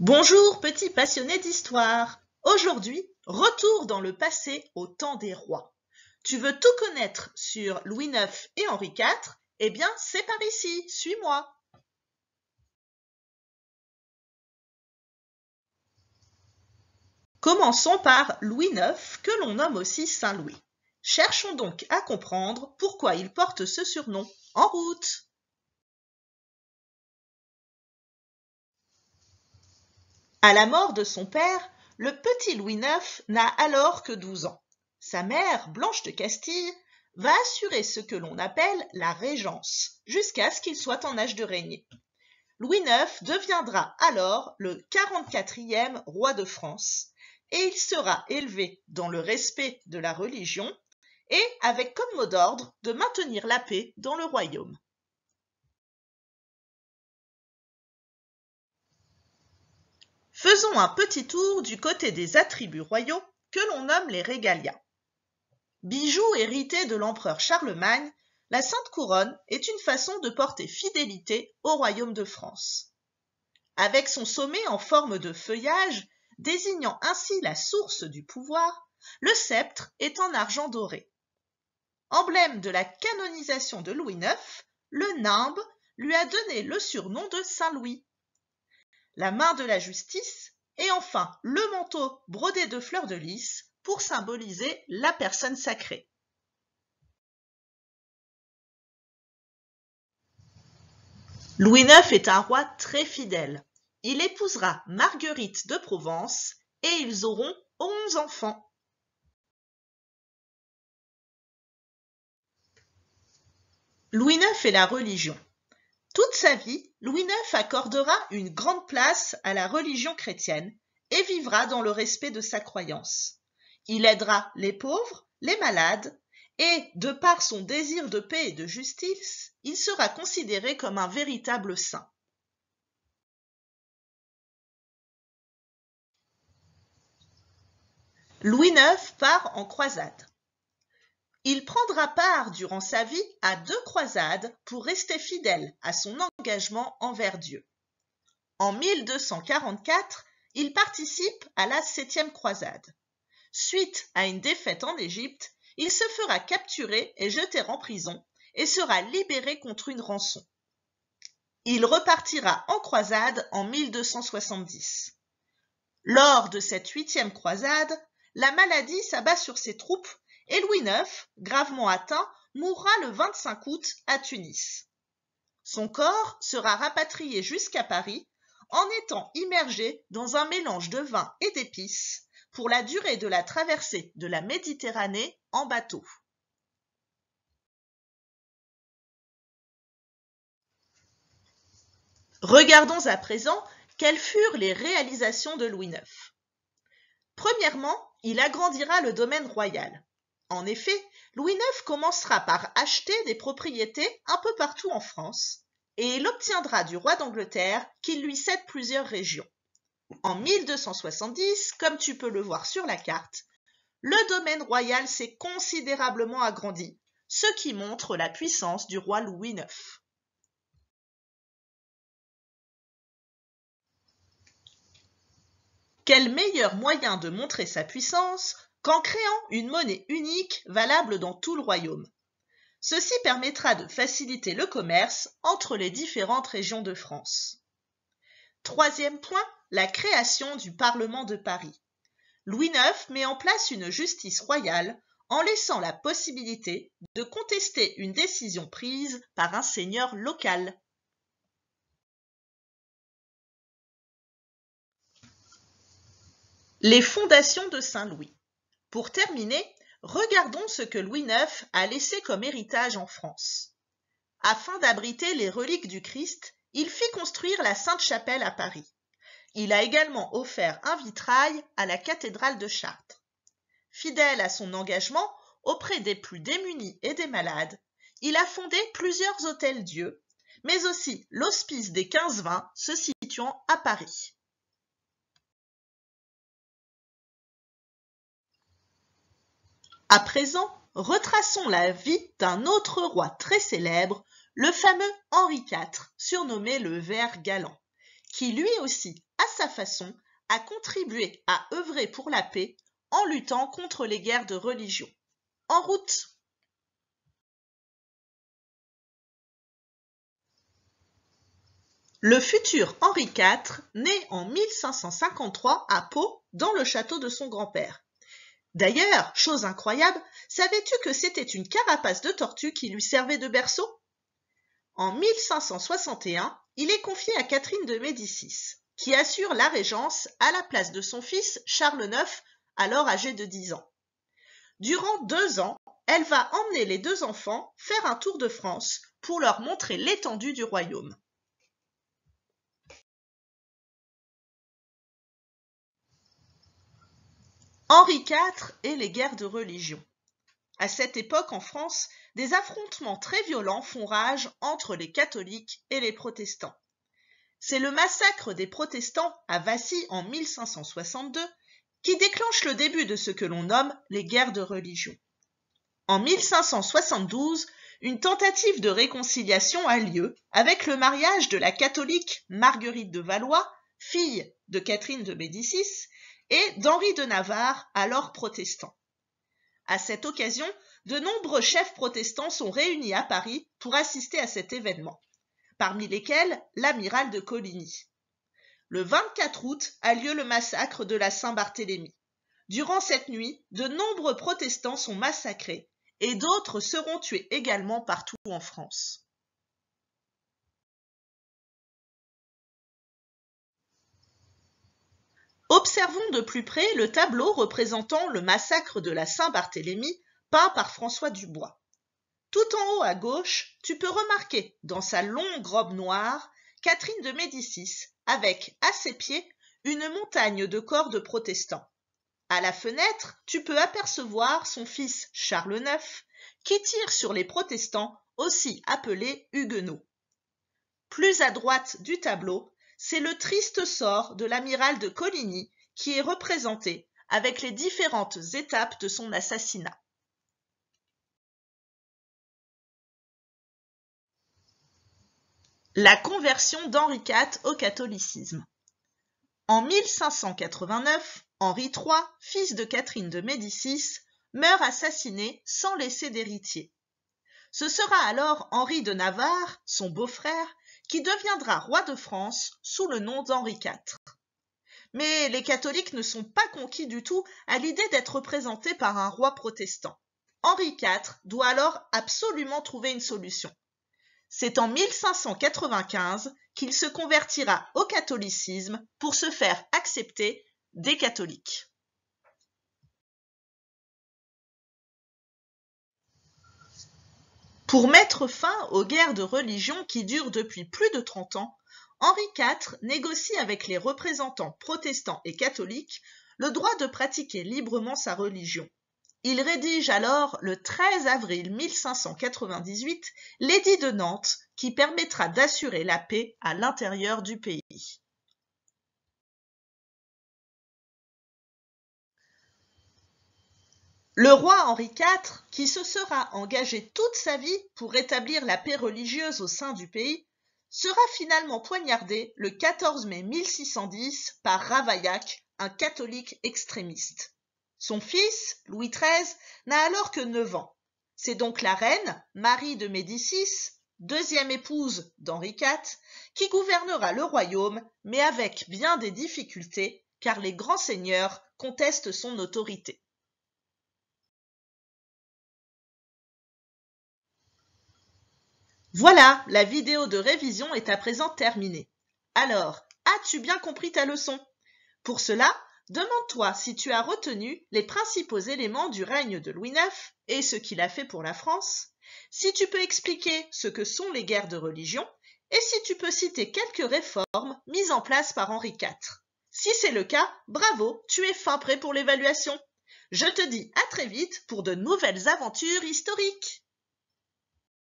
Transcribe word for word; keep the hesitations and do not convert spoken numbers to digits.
Bonjour, petit passionné d'histoire. Aujourd'hui, retour dans le passé au temps des rois. Tu veux tout connaître sur Louis neuf et Henri quatre? Eh bien, c'est par ici, suis-moi. Commençons par Louis neuf, que l'on nomme aussi Saint-Louis. Cherchons donc à comprendre pourquoi il porte ce surnom. En route! À la mort de son père, le petit Louis neuf n'a alors que douze ans. Sa mère, Blanche de Castille, va assurer ce que l'on appelle la régence, jusqu'à ce qu'il soit en âge de régner. Louis neuf deviendra alors le quarante-quatrième roi de France, et il sera élevé dans le respect de la religion et avec comme mot d'ordre de maintenir la paix dans le royaume. Faisons un petit tour du côté des attributs royaux que l'on nomme les régalias. Bijou hérité de l'empereur Charlemagne, la Sainte Couronne est une façon de porter fidélité au royaume de France. Avec son sommet en forme de feuillage, désignant ainsi la source du pouvoir, le sceptre est en argent doré. Emblème de la canonisation de Louis neuf, le nimbe lui a donné le surnom de Saint-Louis. La main de la justice et enfin le manteau brodé de fleurs de lys pour symboliser la personne sacrée. Louis neuf est un roi très fidèle. Il épousera Marguerite de Provence et ils auront onze enfants. Louis neuf et la religion. Toute sa vie, Louis neuf accordera une grande place à la religion chrétienne et vivra dans le respect de sa croyance. Il aidera les pauvres, les malades, et, de par son désir de paix et de justice, il sera considéré comme un véritable saint. Louis neuf part en croisade. Il prendra part durant sa vie à deux croisades pour rester fidèle à son engagement envers Dieu. En mille deux cent quarante-quatre, il participe à la septième croisade. Suite à une défaite en Égypte, il se fera capturer et jeter en prison et sera libéré contre une rançon. Il repartira en croisade en mille deux cent soixante-dix. Lors de cette huitième croisade, la maladie s'abat sur ses troupes et Louis neuf, gravement atteint, mourra le vingt-cinq août à Tunis. Son corps sera rapatrié jusqu'à Paris en étant immergé dans un mélange de vin et d'épices pour la durée de la traversée de la Méditerranée en bateau. Regardons à présent quelles furent les réalisations de Louis neuf. Premièrement, il agrandira le domaine royal. En effet, Louis neuf commencera par acheter des propriétés un peu partout en France et il obtiendra du roi d'Angleterre qu'il lui cède plusieurs régions. En mille deux cent soixante-dix, comme tu peux le voir sur la carte, le domaine royal s'est considérablement agrandi, ce qui montre la puissance du roi Louis neuf. Quel meilleur moyen de montrer sa puissance qu'en créant une monnaie unique valable dans tout le royaume. Ceci permettra de faciliter le commerce entre les différentes régions de France. Troisième point, la création du Parlement de Paris. Louis neuf met en place une justice royale en laissant la possibilité de contester une décision prise par un seigneur local. Les fondations de Saint-Louis. Pour terminer, regardons ce que Louis neuf a laissé comme héritage en France. Afin d'abriter les reliques du Christ, il fit construire la Sainte-Chapelle à Paris. Il a également offert un vitrail à la cathédrale de Chartres. Fidèle à son engagement auprès des plus démunis et des malades, il a fondé plusieurs hôtels-dieux, mais aussi l'Hospice des quinze vingts se situant à Paris. À présent, retraçons la vie d'un autre roi très célèbre, le fameux Henri quatre, surnommé le Vert galant, qui lui aussi à sa façon, a contribué à œuvrer pour la paix en luttant contre les guerres de religion. En route! Le futur Henri quatre naît en mille cinq cent cinquante-trois à Pau, dans le château de son grand-père. D'ailleurs, chose incroyable, savais-tu que c'était une carapace de tortue qui lui servait de berceau? En mille cinq cent soixante et un, il est confié à Catherine de Médicis, qui assure la régence à la place de son fils Charles neuf, alors âgé de dix ans. Durant deux ans, elle va emmener les deux enfants faire un tour de France pour leur montrer l'étendue du royaume. Henri quatre et les guerres de religion. À cette époque, en France, des affrontements très violents font rage entre les catholiques et les protestants. C'est le massacre des protestants à Vassy en mille cinq cent soixante-deux qui déclenche le début de ce que l'on nomme les guerres de religion. En mille cinq cent soixante-douze, une tentative de réconciliation a lieu avec le mariage de la catholique Marguerite de Valois, fille de Catherine de Médicis, et d'Henri de Navarre, alors protestant. À cette occasion, de nombreux chefs protestants sont réunis à Paris pour assister à cet événement, parmi lesquels l'amiral de Coligny. Le vingt-quatre août a lieu le massacre de la Saint-Barthélemy. Durant cette nuit, de nombreux protestants sont massacrés et d'autres seront tués également partout en France. Observons de plus près le tableau représentant le massacre de la Saint-Barthélemy peint par François Dubois. Tout en haut à gauche, tu peux remarquer dans sa longue robe noire Catherine de Médicis avec à ses pieds une montagne de corps de protestants. À la fenêtre, tu peux apercevoir son fils Charles neuf qui tire sur les protestants, aussi appelés huguenots. Plus à droite du tableau, c'est le triste sort de l'amiral de Coligny qui est représenté avec les différentes étapes de son assassinat. La conversion d'Henri quatre au catholicisme. En mille cinq cent quatre-vingt-neuf, Henri trois, fils de Catherine de Médicis, meurt assassiné sans laisser d'héritier. Ce sera alors Henri de Navarre, son beau-frère, qui deviendra roi de France sous le nom d'Henri quatre. Mais les catholiques ne sont pas conquis du tout à l'idée d'être représentés par un roi protestant. Henri quatre doit alors absolument trouver une solution. C'est en mille cinq cent quatre-vingt-quinze qu'il se convertira au catholicisme pour se faire accepter des catholiques. Pour mettre fin aux guerres de religion qui durent depuis plus de trente ans, Henri quatre négocie avec les représentants protestants et catholiques le droit de pratiquer librement sa religion. Il rédige alors le treize avril mille cinq cent quatre-vingt-dix-huit l'édit de Nantes qui permettra d'assurer la paix à l'intérieur du pays. Le roi Henri quatre, qui se sera engagé toute sa vie pour rétablir la paix religieuse au sein du pays, sera finalement poignardé le quatorze mai mille six cent dix par Ravaillac, un catholique extrémiste. Son fils, Louis treize, n'a alors que neuf ans. C'est donc la reine, Marie de Médicis, deuxième épouse d'Henri quatre, qui gouvernera le royaume, mais avec bien des difficultés, car les grands seigneurs contestent son autorité. Voilà, la vidéo de révision est à présent terminée. Alors, as-tu bien compris ta leçon? Pour cela, demande-toi si tu as retenu les principaux éléments du règne de Louis neuf et ce qu'il a fait pour la France, si tu peux expliquer ce que sont les guerres de religion et si tu peux citer quelques réformes mises en place par Henri quatre. Si c'est le cas, bravo, tu es fin prêt pour l'évaluation. Je te dis à très vite pour de nouvelles aventures historiques.